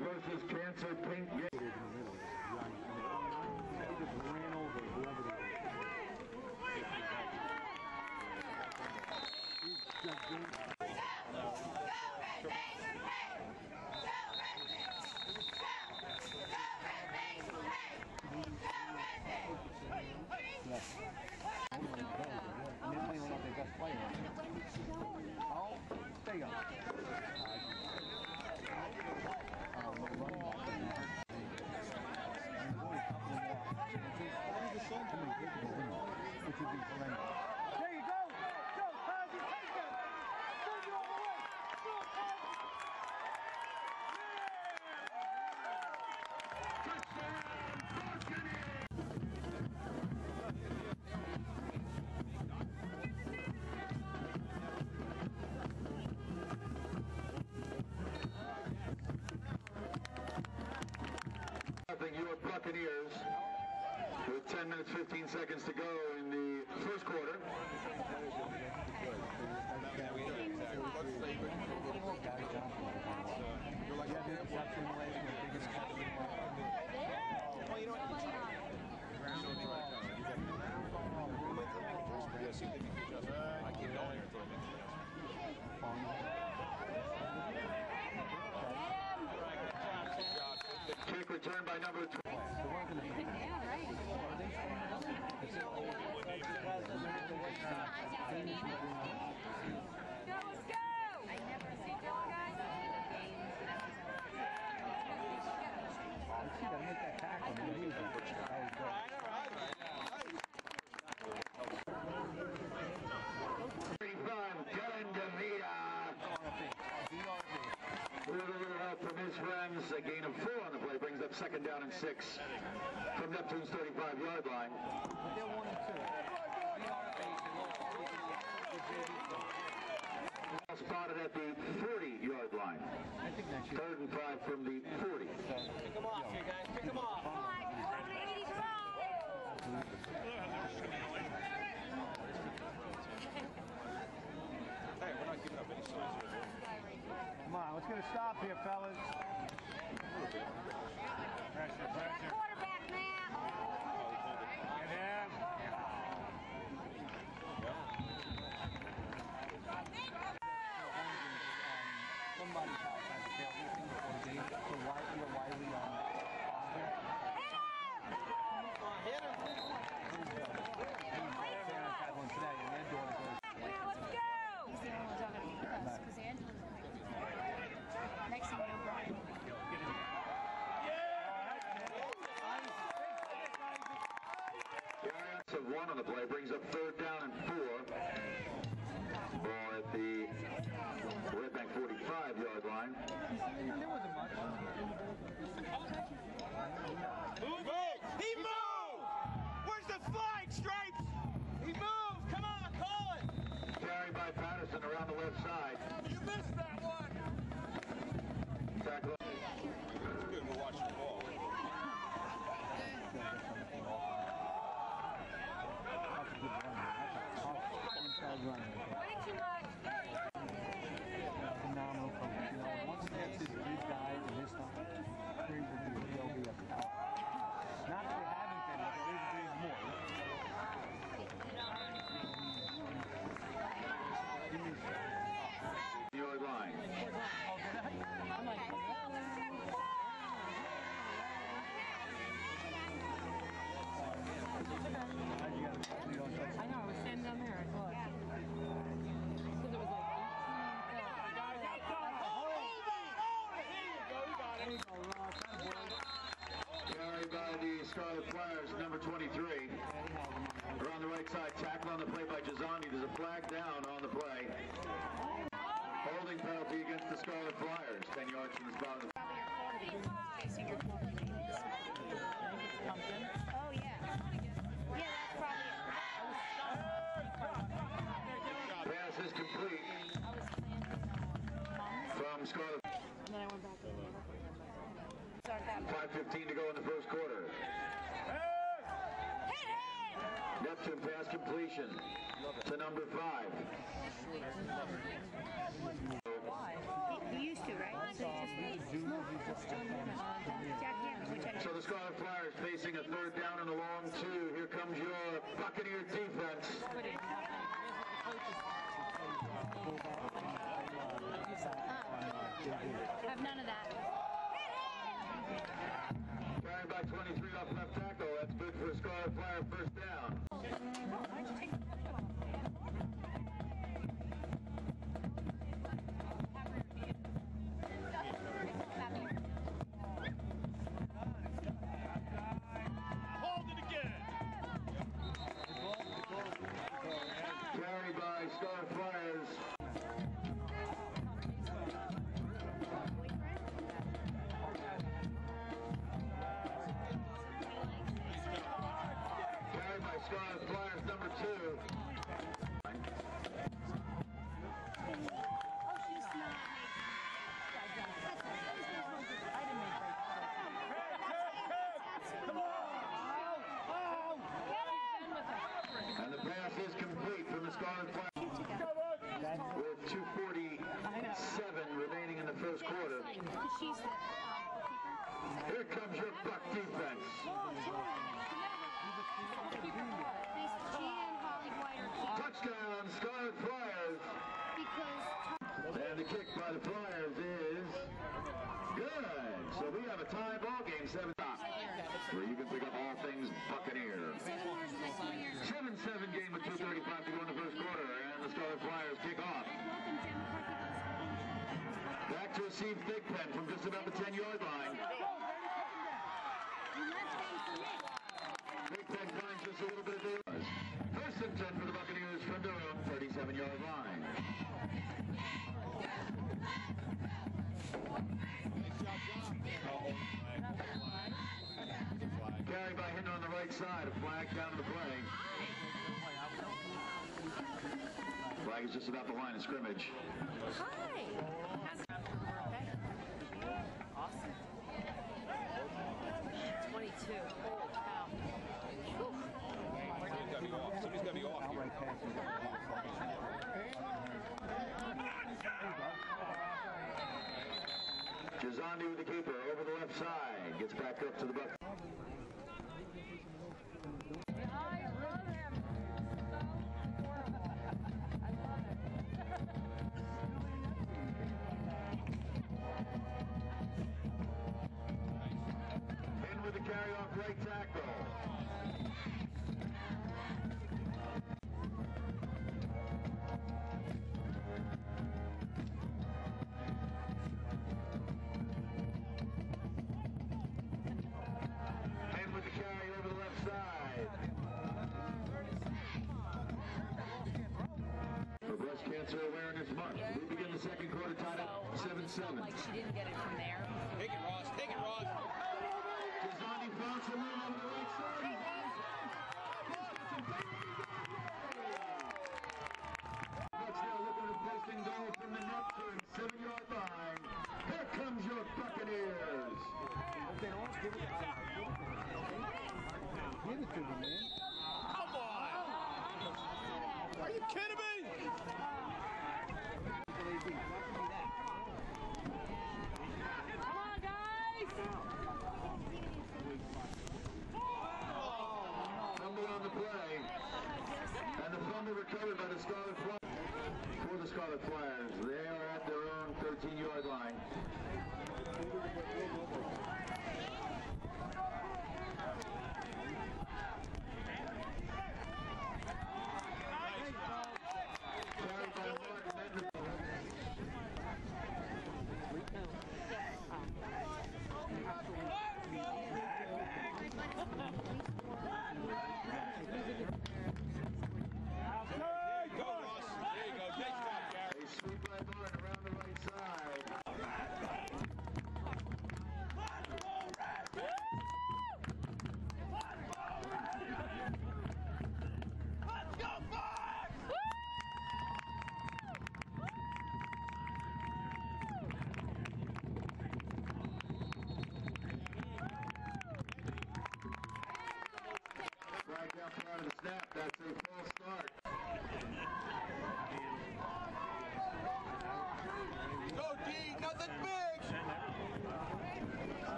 versus Cancer Pink. He just ran over whoever they were. He's gigantic. And they're playing one of their best players. Oh, there you go. There you go! Go, Kazi, take it! Send you all the way! Go, Kazi! Your Buccaneers with 10 minutes 15 seconds to go in the first quarter. Kick return by number 12. Yeah, right. Go, let's go! I never see Dylan, guys. You gotta make that tackle, man. He was Kellen DeVita. With a little help from his friends, a gain of 4 on the play brings up second down and 6 from Neptune's 35-yard line. They're 1 and 2. Spotted at the 40-yard line. I think that's 3rd and 5 from the 40. Pick them off here, guys. Pick them off. Hey, we're not giving up any signs here. Come on, let's get a stop here, fellas. Pressure, pressure. Quarterback, Matt. Get him. Somebody's house has a tail meeting before the game. So why are we on? Hit him! Had one today, and they're doing it. Now let's go! He's the only one talking to me because Angela's next thing you know, Brian will be Giants of 1 on the play brings up 3rd down and 4. Ball at the Red Bank 45-yard line. There wasn't much. Move it! He moved! Where's the flag, Stripes? He moved! Come on, call it! Carried by Patterson around the left side. You missed that one! Tackle. It's good, we're watching the ball. way too much. Phenomenal coach. You know, once he gets his big guys and his stuff, he'll be a power. Not that they haven't been, but there's more. Yard line. I know, I was standing down there, I thought. Because it was like 18. Carried by the Scarlet Flyers, number 23. Around the right side, tackle on the play by Jazami. There's a flag down on the play. Holding penalty against the Scarlet Flyers. 10 yards from the spot. Oh, yeah. Yeah, that's probably Pass is complete from Scarlet. And then I went back and 5:15 to go in the first quarter. hit him! Neptune pass completion to number 5. He used used to, right? So Jack Hammond, which I So the Scarlet Flyers facing a third down and a long two. Here comes your Buccaneer defense. have none of that. Carrying by 23 off left tackle. That's good for a Scarlet Flyer first down. Hold it again. Carried by Scarlet Flyers. Carried by Scarlet Flyers number 2. And the pass is complete from the Scarlet Flyers. With 2:47 remaining in the first quarter. She's the Here comes your Buck defense. She and Holly White are keepers Touchdown, Scarlet Flyers. because And the kick by the Flyers is good. So we have a tie ball game, 7 where you can pick up all things Buccaneer. 7-7 game with 2:35 to go in the first quarter, and the Scarlet Flyers kick off. Back to receive Thigpen from just about the 10-yard line. Thigpen finds just a little bit of daylight. First and 10 for the Buccaneers from their own 37-yard line. Carried by Hinton on the right side, a flag down to the play. Flag is just about the line of scrimmage. Hi. Awesome. 22. Holy cow. Somebody's got to be off here. Gizondi with the keeper over the left side. Gets back up to the Bucks. In with the carry off right tackle. And with the carry over the left side. For Breast Cancer Awareness Month, we begin the second quarter tied up 7-7. Like she didn't get it from there. Take it, Ross. Take it, Ross. Gizondi found some room over the right side. Bucks now looking at first and goal from the net turn, 7-yard line. Here comes your Buccaneers. Give it to them, man. Come on. Are you kidding me? Come on, guys! Fumble on the play. And the fumble recovered by the Scarlet Flyers. For the Scarlet Flyers, they are at their own 13-yard line. Carried by Martin Edmonds. There you go, Ross. There you go. Nice job, Gary. A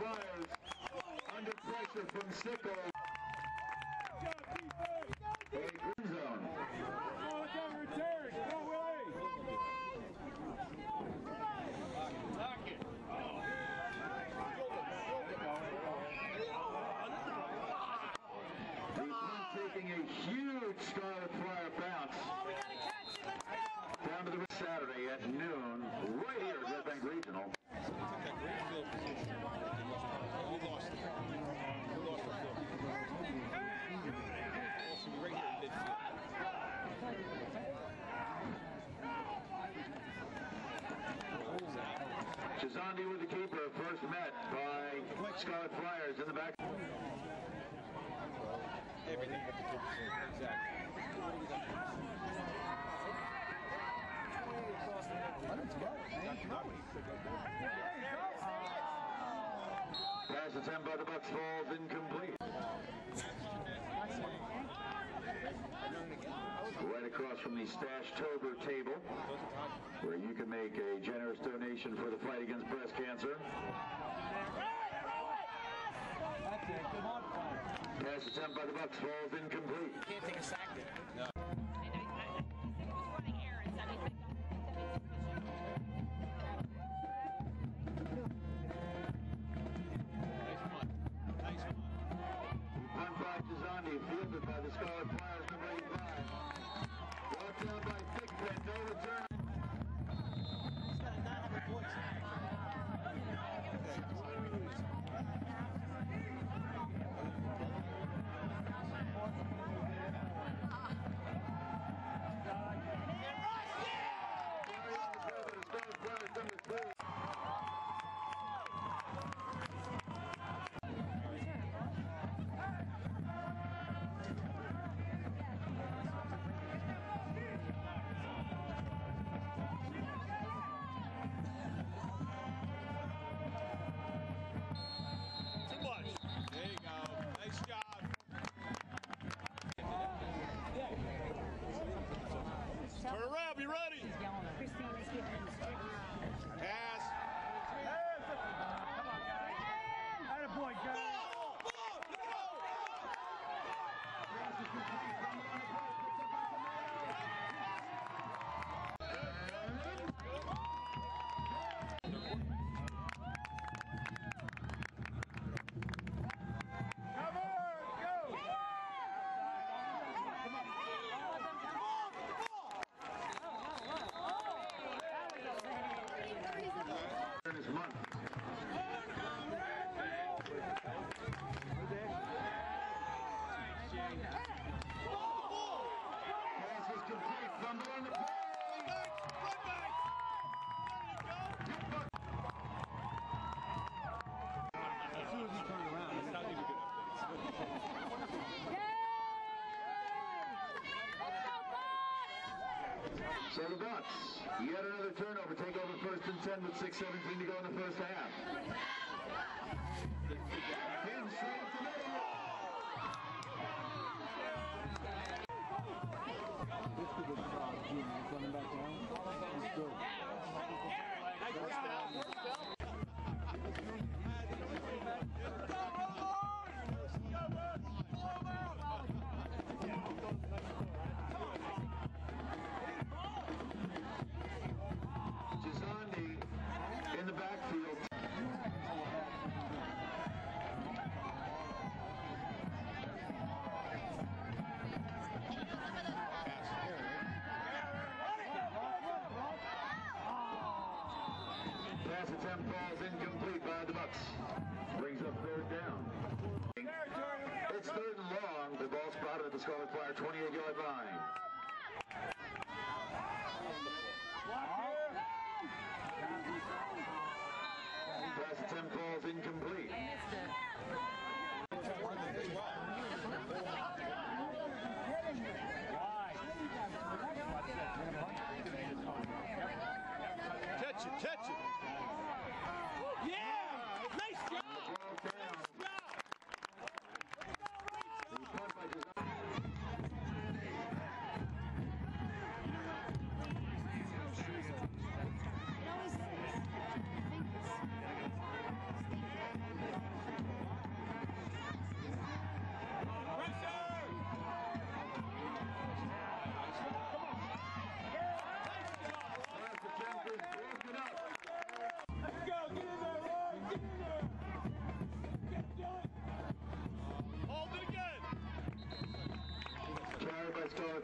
Flyers under pressure from Sickle. A green zone. The punt taking a huge Scarlet Flyer bounce. Down to the Saturday at noon, right here at Red Bank Regional. Chizandi with the keeper, first met by Scarlet Flyers in the back. Everything but the 2%. Exactly. Pass attempt by the Bucks falls incomplete. Right across from the Stash-Tober table, where you can make a generous donation for the fight against breast cancer. That's it. Come on, Frank. Pass attempt by the Bucks falls incomplete. Can't take a sack there. No. Punt by Chizandi, fielded by the Scarlet Flyers, number 85. Brought down by Thigpen, no return. He's got a 900 voice. Too much. There you go. Nice job. Turn around. Be ready. Pass. Attaboy, guys. This month. Pass is complete. Fumble on the play. As soon as he turned around, It's not even good So the Bucks, yet another turnover, take over first and 10 with 6:17 to go in the first half. In straight to middle. this could be Junior coming back down. It's good. Chizandi in the backfield. Pass attempt falls incomplete by the Bucks. Brings up third down. It's third and long. The ball spotted at the Scarlet Flyer 28-yard line. Pass attempt falls incomplete. Catch it. Catch it. Yeah. Nice job. Ball down. The punt by Chizandi.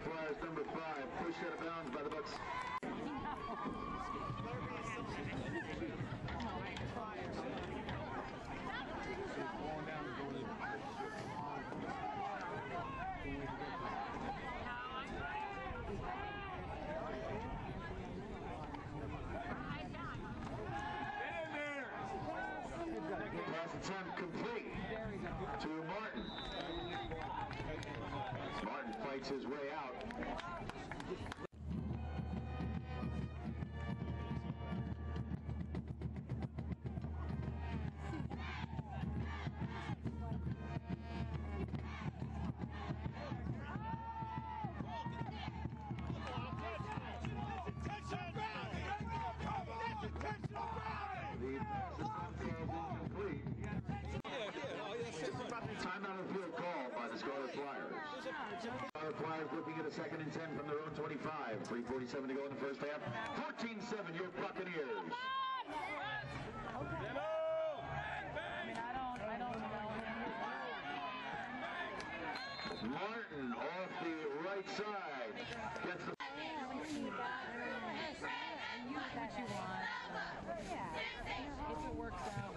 Flyers number 5, pushed out of bounds by the Bucks. Pass attempt complete to Martin. Martin fights his way out. Timeout of the field called by the Scarlet Flyers. Scarlet Flyers looking at a 2nd and 10 from their own 25. 3:47 to go in the first half. 14-7, your Buccaneers. Martin off the right side. Gets the... If it works out.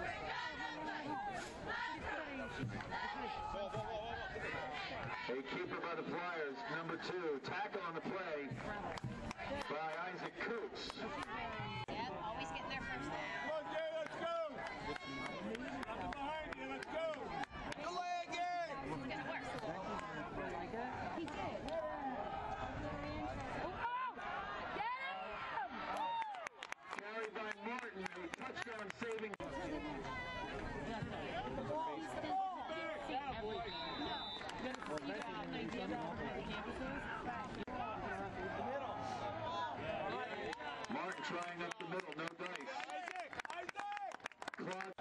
A keeper by the Flyers, number 2. Tackle on the play by Isaac Coots. Yep, always getting there first down. Come on, Gary, let's go. Nothing behind you, let's go. Delay again. It's gonna work. He did. Carried by Martin, a touchdown saving. Martin trying up the middle, no dice. Clock.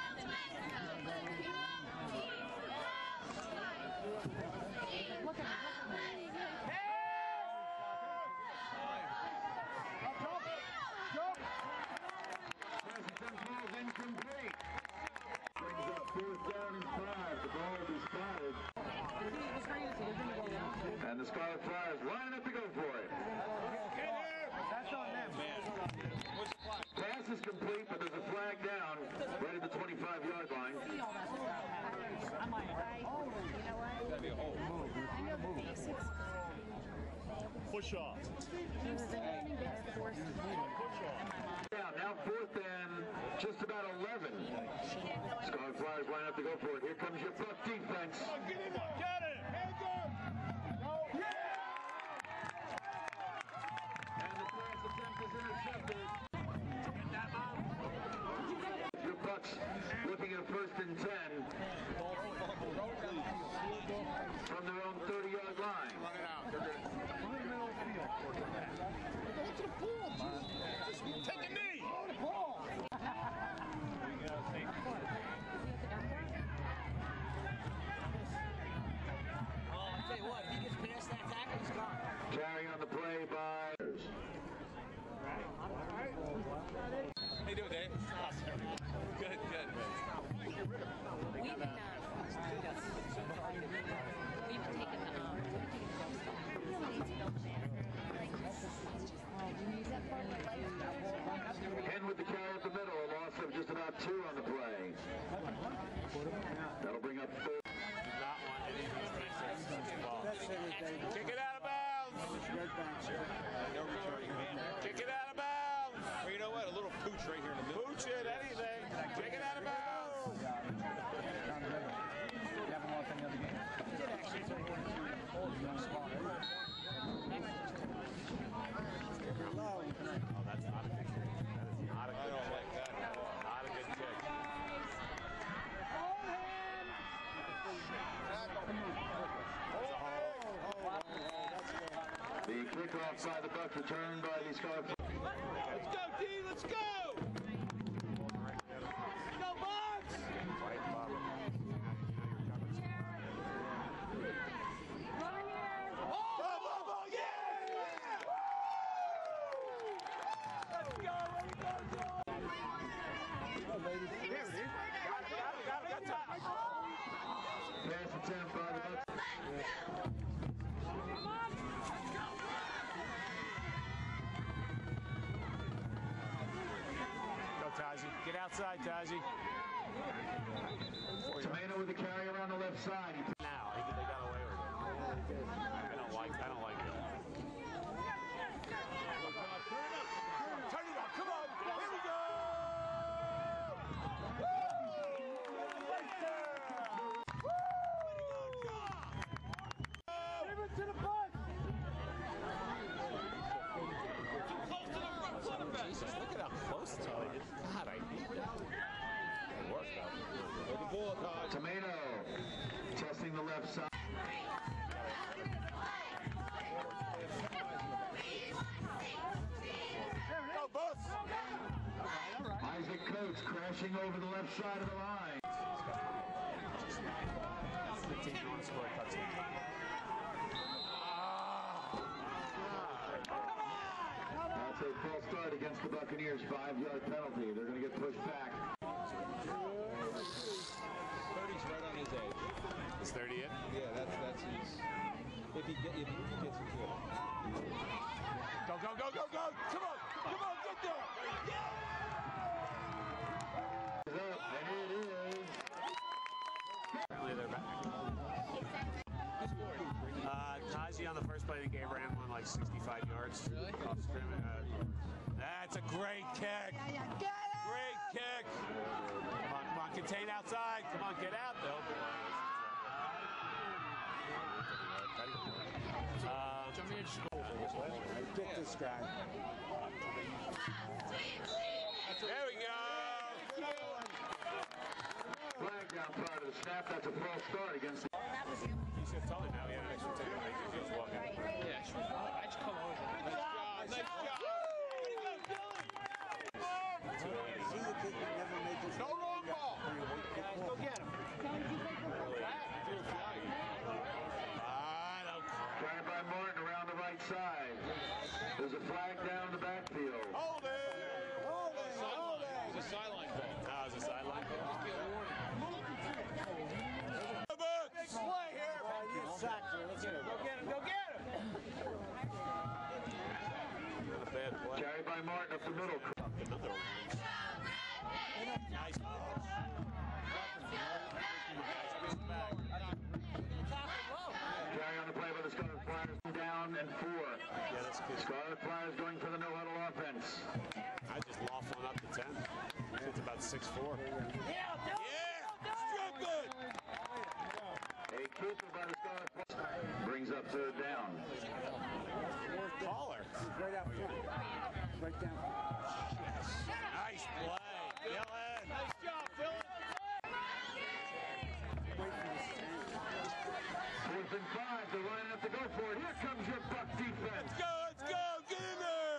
Ball's incomplete. Brings up 4th down and 5. The ball will be spotted. And the Scarlet Flyers lining up to go for it. That's on them. Pass is complete, but there's a flag down right at the 25-yard line. I'm like, oh, you know what? Gotta be a hole. I know the basics. Push off. Down, now 4th and just about 11. Scarlet Flyers line up to go for it. Here comes your Buck defense. Get in there, get it. Hands up. And the pass attempt is intercepted. Your Bucks looking at 1st and 10 from their own 30-yard line. Take a knee. I'll tell you what, if he gets past that tackle, he's gone. Carry on the play by... How you doing, Dave? Good, good. We've been taking the Hen with the carry up the middle, a loss of just about 2 on the play. That'll bring up 4. Kick it out of bounds. Kick it out of bounds. Or you know what? A little pooch right here in the middle. Pooch it, anything. Kick it out of bounds. You haven't lost any other games? I don't like that. Not a good kick. The kickoff by the Bucks, returned by the Scarlet Flyers. Let's go, D. Let's go. Go, Bucks. Pass attempt by the Bucks. outside, Taji. Tomato with the carry around the left side. Now, I think they got away with it. I don't like it. Turn it up, come on, here we go! To the punch! Jesus, look at how close it's all. God, I need that. It worked out. With the ball, Todd. Tomato testing the left side. Go, boss! Isaac Coates crashing over the left side of the line. That's the team you want to score a touchdown. That's a false start against the Buccaneers. 5-yard penalty. They're going to get pushed back. 30's right on his edge. Is 30 it? Yeah, that's his. If he gets it to it. Go, go, go, go, go! Come on, get there! And it is. Apparently they're back. Taji on the first play of the game ran one like 65 yards. Really? Off scrimmage. That's a great kick. Great kick. Come on, contain outside. Come on, get out though. Get this guy. There we go. Flag down prior to the snap. That's a false start against the. You should have told him now he had an extra 10 minutes. He was walking. Yeah, sure. I just come over. Nice job. See the kid that never made this. No long ball. Go get him. Carried by Martin around the right side. There's a flag down the backfield. Hold it. It's a sideline ball. No, it was a sideline ball. Play here. You sacked her. Let's get him. Go get him. Go get him. Not a bad play. Carried by Martin up the middle. Another one. Nice ball. Carry on the play by the Scarlet Flyers. Down and 4. Yeah, that's good. Scarlet Flyers going for the no-huddle offense. I just loft one up to 10. It's about 6'4". Yeah! Strickland! A keeper by the Scarlet Flyers brings up third down. Caller. Right out front. Right down. Nice play. Dylan. Nice job, Phil. Fourth and 5. They're lining up to go for it. Here comes your Buck defense. Let's go. Get in there.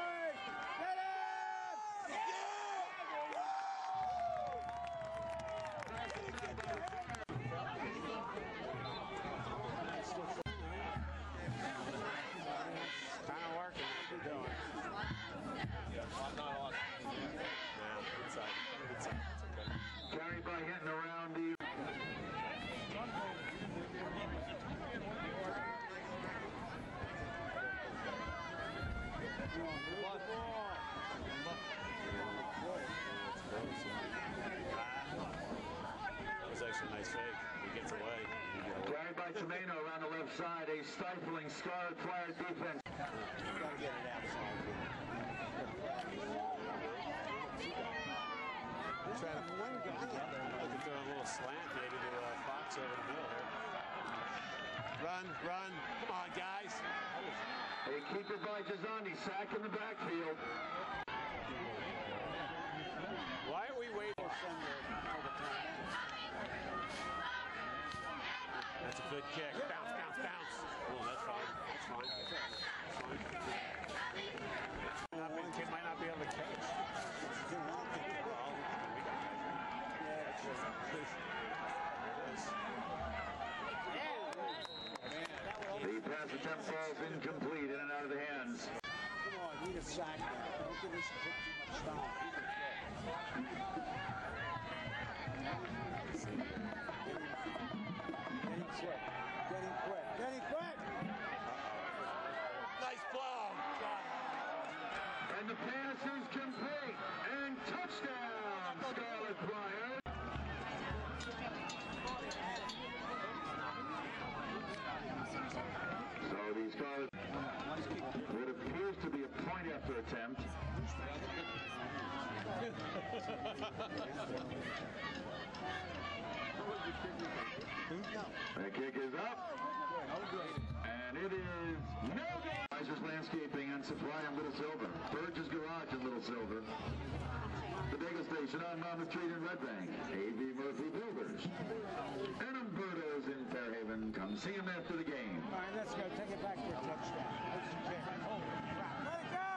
Kind of working. What you doing? Not awesome. Yeah, inside. It's okay. Carried by Hinton around the. That was actually a nice fake. He gets away. Carried by Tomato around the left side. A stifling Scarlet Flyers defense. Gotta get it outside. Trying to looking through a little slant maybe to Fox over the middle here. Run. Come on, guys. A keeper by Gizondi. Sack in the backfield. Why are we waiting? That's a good kick. Bounce. Oh, that's fine. Kid might not be able to catch. The pass attempt falls incomplete, in and out of the hands. Come on, need a sack now. Don't give this kid too much time. Get him quick. Nice blow. And the pass is complete. And touchdown, Scarlet Flyers. So the Scarlet, what appears to be a point after attempt. The kick is up, and it is no good. Kaiser's Landscaping and Supply in Little Silver. Burge's Garage in Little Silver. The Bagel Station on Monmouth Street in Red Bank. A.V. Murphy Builders. And Umberto's in Fairhaven. Come see him after the game. All right, let's go. Take it back to a touchdown. Let it go!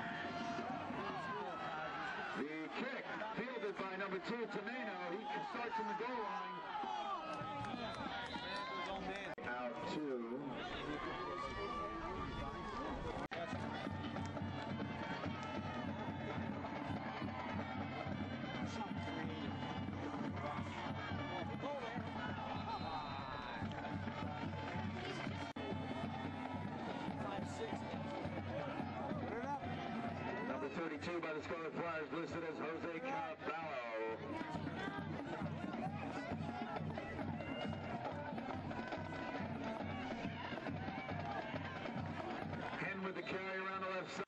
The kick fielded by number 2, Tomeno. He starts in the goal line. Out 2. Number 32 by the Scarlet Flyers listed as Jose Caballo. Hen with the carry around the left side.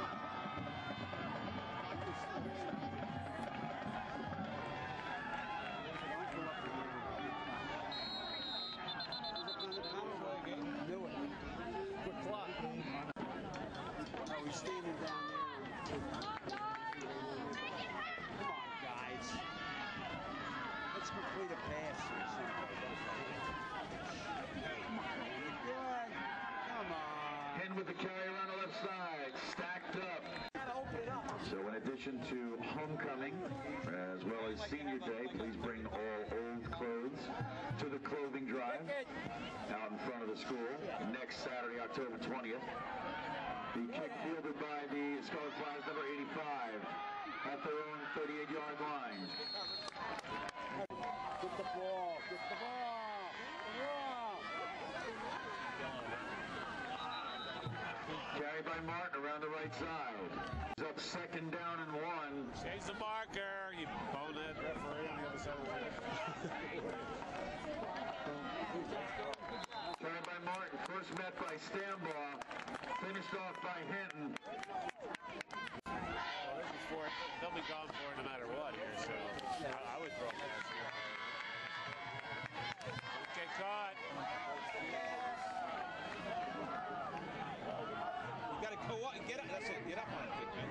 He's standing down there. Come on, guys. Let's complete a pass or something. Good. Come on. Hen with the carry around the left side. Stacked up. Gotta open it up. So in addition to homecoming, as well as senior day, please bring all old clothes to the clothing drive out in front of the school next Saturday, October 20th. The kick fielded by the Scarlet Flyers, number 85, at their own 38-yard line. Get the ball. Get the ball. Carried by Martin around the right side. He's up 2nd down and 1. Change the marker, you bonehead referee on the other side of the field. Carried by Martin, first met by Stambaugh, finished off by Hinton. They'll be gone for it no matter what here, so I would throw this. Okay, caught. You got to go up and get up. That's it. Get up on it, man.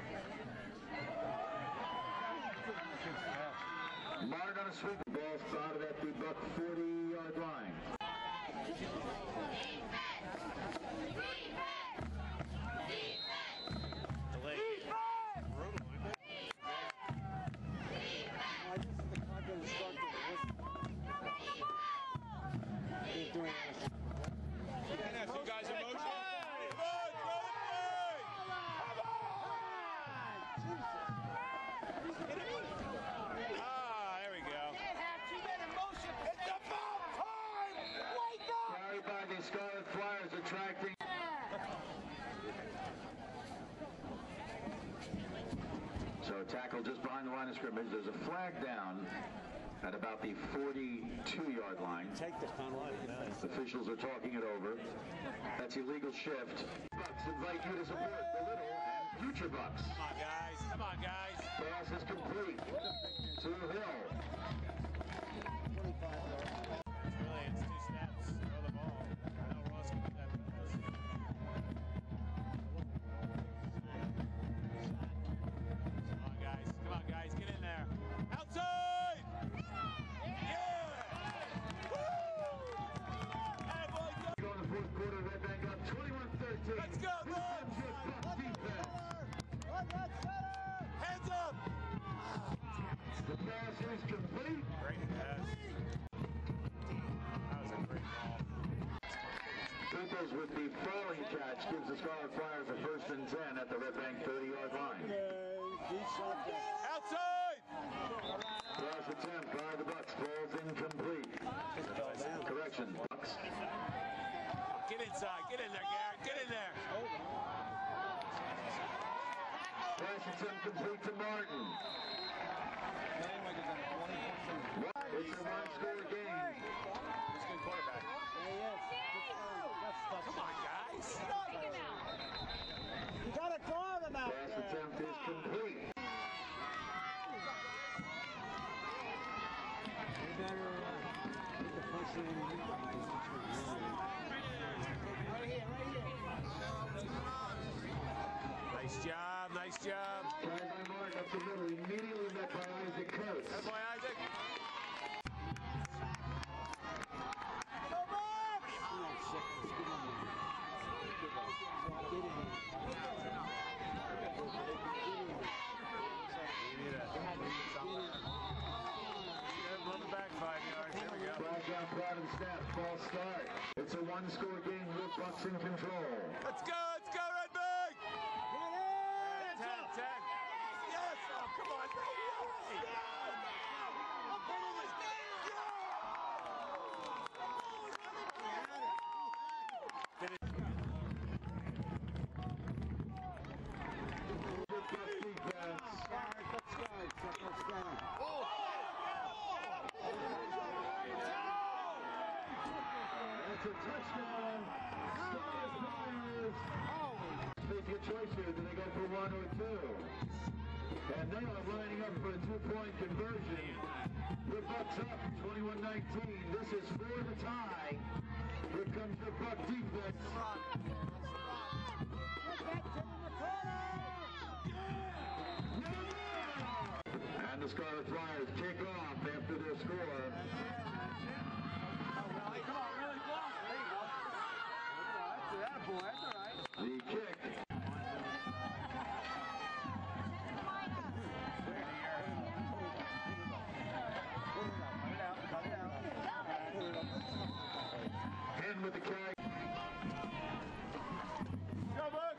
Martin on a sweep. Ball spotted at the Buck 40-yard line. Scarlet Flyers attracting. So tackle just behind the line of scrimmage. There's a flag down at about the 42-yard line. Take the penalty. Officials are talking it over. That's illegal shift. Bucks invite you to support the Little and future Bucks. Come on, guys. Come on, guys. Pass is complete to Hill. Really, it's 2 steps. Throw the ball. No, Ross can do that with us. Come on, guys. Come on, guys. Get in there. Outside! Yeah! Woo! Hey, boy, go! Go in the fourth quarter, Red Bank up 21-13. Let's go, Bucks! Hands up! The pass is complete. Great pass. That was a great ball. Peoples with the falling catch gives the Scarlet Flyers a 1st and 10 at the Red Bank 30-yard line. Outside! Pass attempt by the Bucks falls incomplete. Correction, Bucks. Get inside. Get in there, Garrett. Get in there. Pass attempt complete to Martin. better with the push in. Nice job, nice job. Tried by Mark up the middle, immediately met by Isaac Coates. Good boy, Isaac. Move it back 5 yards. There we go. Flag down, Proud and Snap, false start. It's a one-score game with Bucks in control. Let's go, Red Big! 10, 10. Yes! Oh, come on, baby! It's a touchdown. Stars Flyers. Make a choice here. Do they go for one or two? And they are lining up for a two-point conversion. The Bucks up 21-19. This is for the tie. Here comes the Buck defense. And the Scarlet Flyers kick off after their score. The kick. And with the carry. Go, Buck!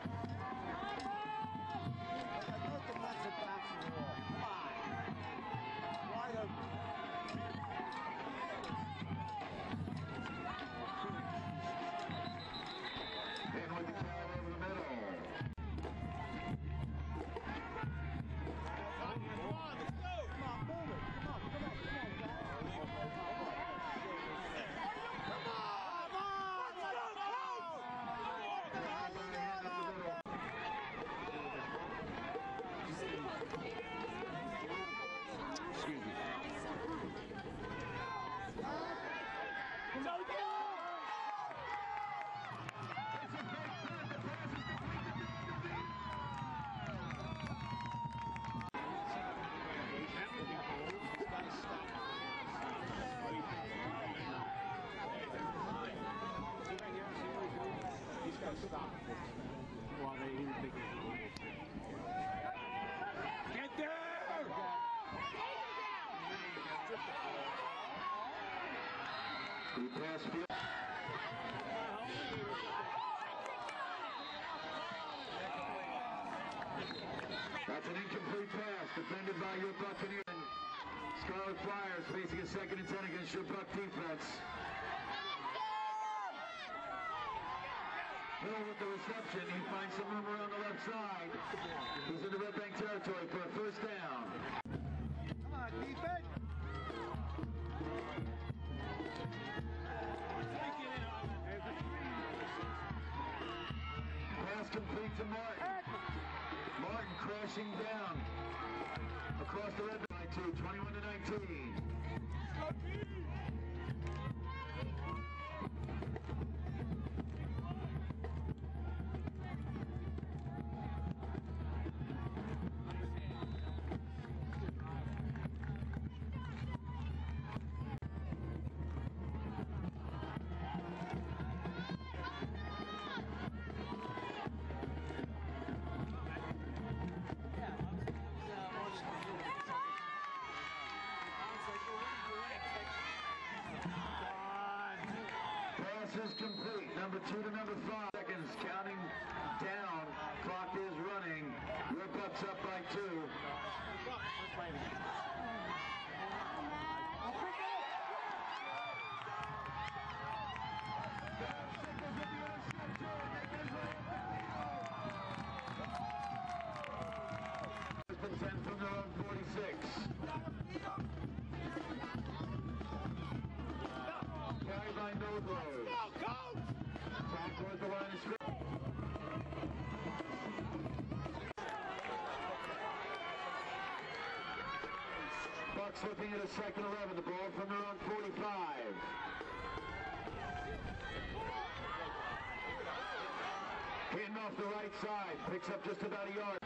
And with the carry over the middle. Get there! The pass field. That's an incomplete pass defended by your Buccaneers. Scarlet Flyers facing a 2nd and 10 against your Buck defense. Hill with the reception. He finds some room around the left side. He's into Red Bank territory for a first down. Come on, defense. Pass complete to Martin. Martin crashing down across the red line to 21-19. Pass is complete. Number 2 to number 5 seconds. Counting down. Clock is running. Your Bucks up by 2. It's been 10 from their own 46. Carried by Noble. Time towards the line of scrimmage. Bucks Bucks looking at a second 11. The ball from their own 45. Hitting off the right side. Picks up just about a yard.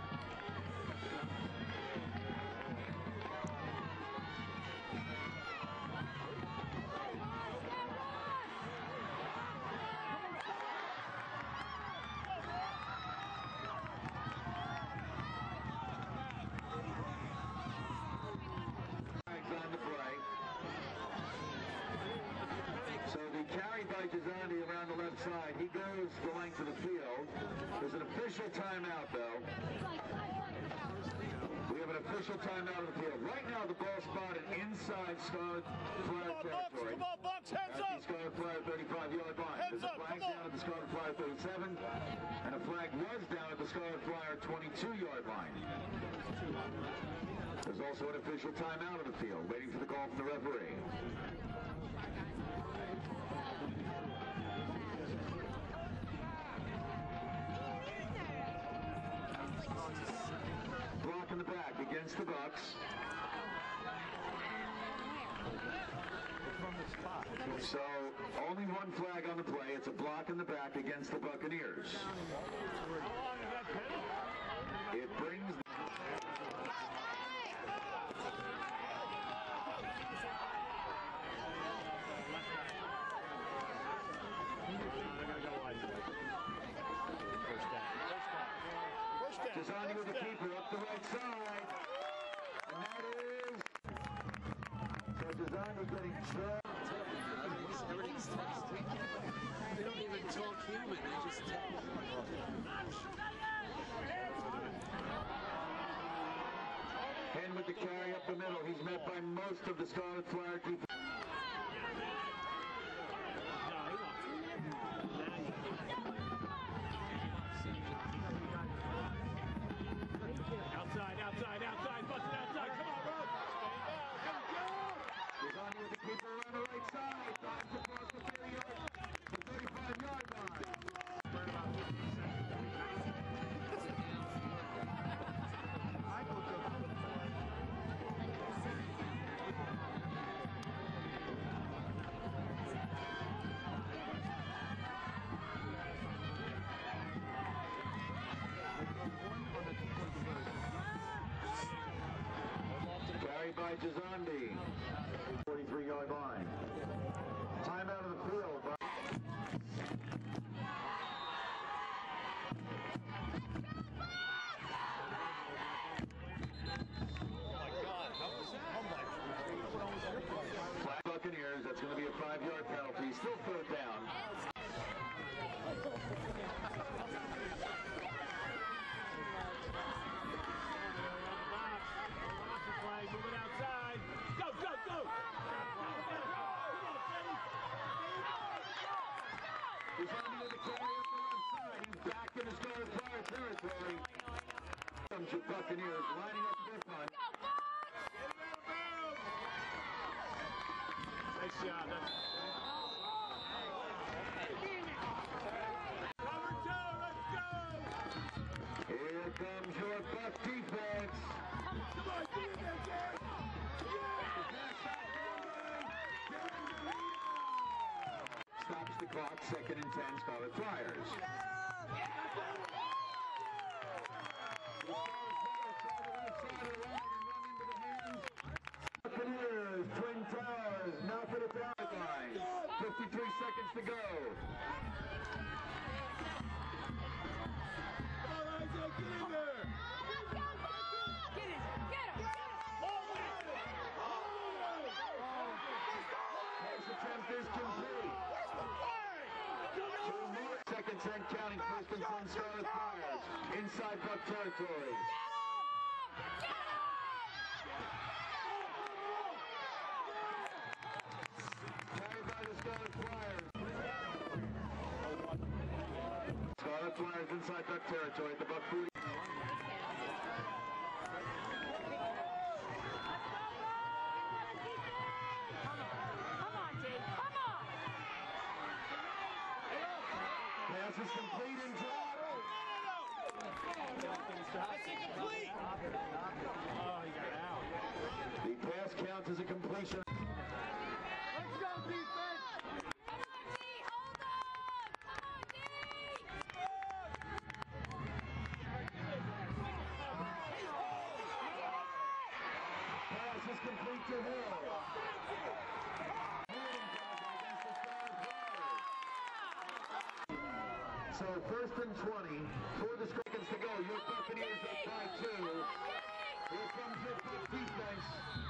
On the play. So the carry by Gisandi around the left side. He goes the length of the field. There's an official timeout, though. We have an official timeout of the field. Right now, the ball spotted inside Scarlet Flyer territory. Come on, Bucks, heads At up! the Scarlet Flyer 35-yard line. There's a flag down at the Scarlet Flyer 37, and a flag was down at the Scarlet Flyer 22-yard line. There's also an official timeout of the field, waiting for the call from the referee. Block in the back against the Bucks. So, only one flag on the play. It's a block in the back against the Buccaneers. It brings... Gisandi with the keeper up the right side. And that is... So Gisandi getting trapped. Everything's text. They don't even talk human, they just text. And with the carry up the middle, he's met by most of the Scarlet Flyer defense. Outside, busting outside, come on, Rob! Gisandi with the keeper around the right side. Dives across the 35-yard line. Carried by Gisandi. 43-yard line. Time out of the field. Flag Buccaneers, that's going to be a 5-yard penalty. Still third down. Moving outside. Go, go, go! Gisandi with the carry up the left side. He's back in the Scarlet Flyer territory. Comes the Buccaneers lining up their punt. Nice job. Cover two, let's go! Here comes your Buck defense. Come on, get in there, Jared! Stops the clock, 2nd and 10, Scarlet Flyers. Buccaneers, Twin Towers, now for the foul line. 53 seconds to go. Come on, Isaac, get in there! Pass attempt is complete. 2 more seconds and counting. First and 10 Scarlet Flyers inside Buck territory. Carried by the Scarlet Flyers. Scarlet Flyers inside Buck territory at the Buck 40. Pass is complete and dropped. That's incomplete! Oh, he got out. The pass counts as a completion. Let's go, defense! Come on, D! Hold on! Come on, D! Pass is complete to Hill. So first and 20, 4 seconds to go. Your Buccaneers up by 2. Here comes your Buck defense.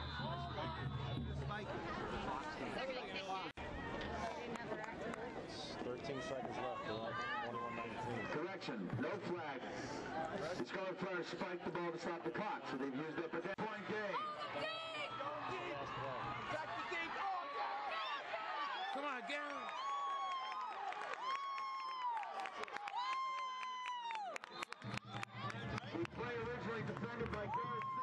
13 seconds left. They're up 21-19. Correction, no flag. The Scarlet Flyers spiked the ball to stop the clock, so they've used up a 10-point game. Come on, get him. The play originally defended by Garrett